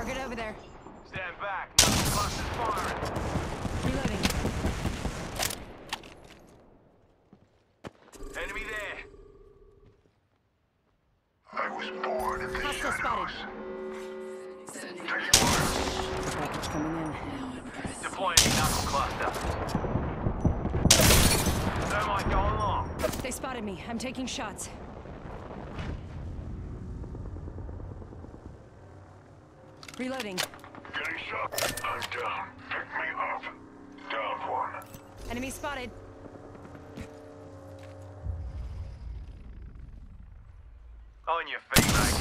Target over there. Stand back. Knuckle cluster's firing. Reloading. Enemy there. I was born in the Hostile shadows. spotted. Taking fire. Package coming in. Deploying knuckle cluster. Thermite going long. They spotted me. I'm taking shots. Reloading. Getting shot. I'm down. Pick me up. Down one. Enemy spotted. On your feet, mate.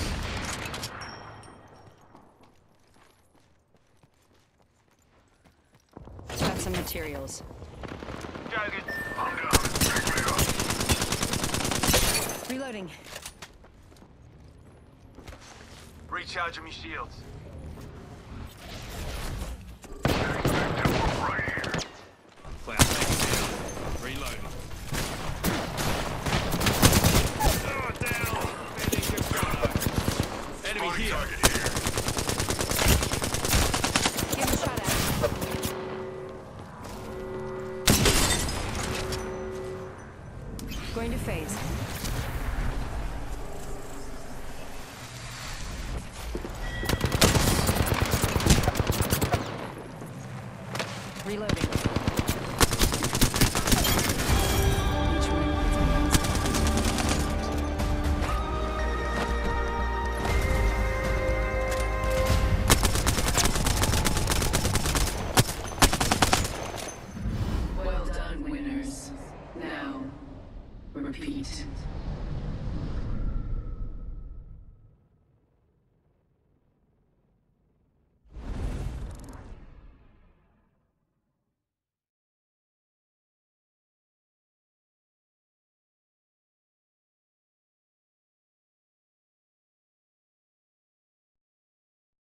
Got some materials. Joggers. I'm down. Pick me up. Reloading. Recharging me shields. Victim right here. Reloading. Down. Enemy here. Target here. Give him a shot at. Going to phase. Reloading. Each one gets amazed. Well done, winners. Now, repeat.